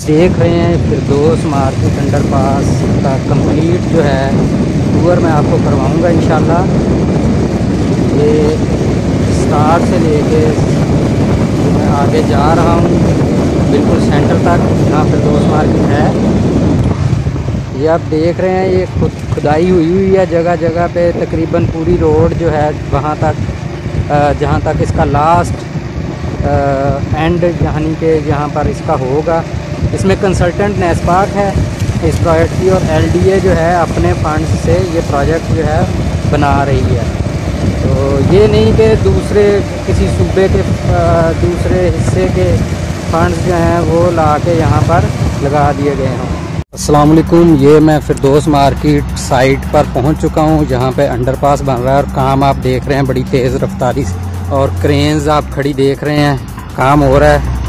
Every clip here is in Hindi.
देख रहे हैं फिरदौस मार्केट अंडरपास का कंप्लीट जो है टूर मैं आपको करवाऊंगा इंशाल्लाह। ये स्टार्ट से लेके मैं आगे जा रहा हूँ बिल्कुल सेंटर तक जहाँ फिरदौस मार्केट है। ये आप देख रहे हैं ये खुदाई हुई है जगह जगह पे। तकरीबन पूरी रोड जो है वहाँ तक जहाँ तक इसका लास्ट एंड यानी कि जहाँ पर इसका होगा। इसमें कंसल्टेंट नेस्पाक है इस प्रोजेक्ट की, और एलडीए जो है अपने फंड्स से ये प्रोजेक्ट जो है बना रही है। तो ये नहीं कि दूसरे किसी सूबे के दूसरे हिस्से के फंड्स जो हैं वो ला के यहाँ पर लगा दिए गए हों। अस्सलाम वालेकुम, ये मैं फिरदौस मार्केट साइट पर पहुँच चुका हूँ जहाँ पे अंडरपास बन रहा है और काम आप देख रहे हैं बड़ी तेज़ रफ्तारी से, और क्रेन्स आप खड़ी देख रहे हैं, काम हो रहा है।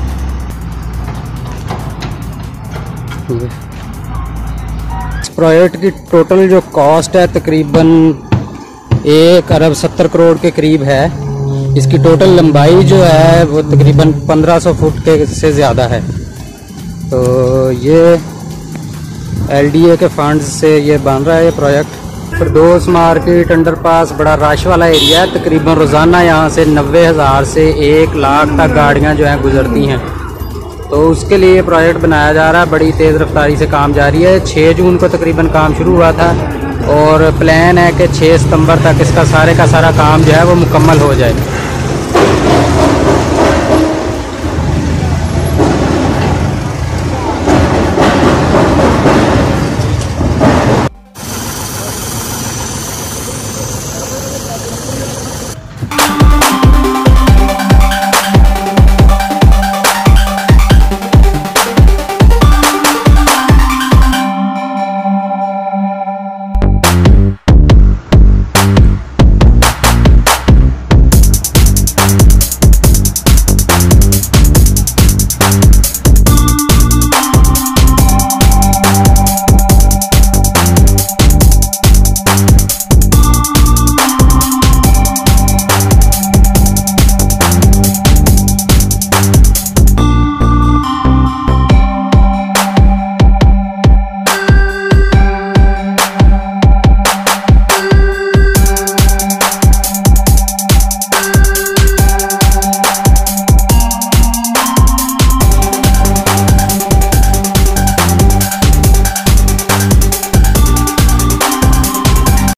इस प्रोजेक्ट की टोटल जो कॉस्ट है तकरीबन 1 अरब 70 करोड़ के करीब है। इसकी टोटल लंबाई जो है वो तकरीबन 1500 फुट के से ज़्यादा है। तो ये एलडीए के फंड्स से ये बन रहा है ये प्रोजेक्ट। फिरदौस मार्केट अंडरपास बड़ा रश वाला एरिया है। तकरीबन रोज़ाना यहाँ से 90,000 से 1 लाख तक गाड़ियाँ जो हैं गुजरती हैं। तो उसके लिए ये प्रोजेक्ट बनाया जा रहा है, बड़ी तेज़ रफ्तारी से काम जारी है। 6 जून को तकरीबन काम शुरू हुआ था और प्लान है कि 6 सितंबर तक इसका सारे का सारा काम जो है वो मुकम्मल हो जाए।